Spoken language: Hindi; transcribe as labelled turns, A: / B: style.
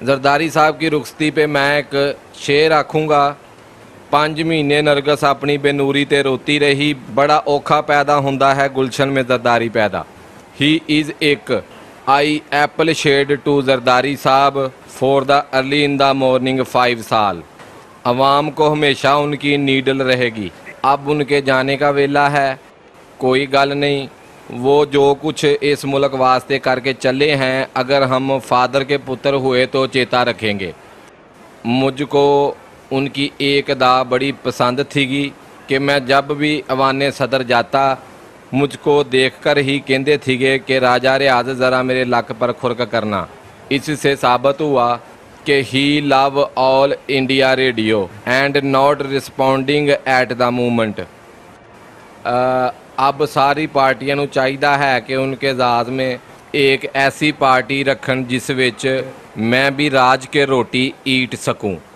A: जरदारी साहब की रुखसती पे मैं एक शेर आखूँगा। 5 महीने नरगस अपनी बेनूरी ते रोती रही, बड़ा औखा पैदा हुंदा है गुलशन में जरदारी पैदा। ही इज़ एक I apple shed to Zardari साहब for the early in the morning 5 साल। अवाम को हमेशा उनकी नीडल रहेगी। अब उनके जाने का वेला है, कोई गल नहीं, वो जो कुछ इस मुल्क वास्ते करके चले हैं, अगर हम फादर के पुत्र हुए तो चेता रखेंगे। मुझको उनकी एक अदा बड़ी पसंद थी कि मैं जब भी अवाने सदर जाता मुझको देखकर ही कहते थे कि राजा रियाज ज़रा मेरे लक पर खुरक करना। इससे साबित हुआ कि he love All India Radio and not responding at the movement. अब सारी पार्टियां नूं चाहिदा है कि उनके एजाज़ में एक ऐसी पार्टी रखन जिस विच मैं भी राज के रोटी ईट सकूं।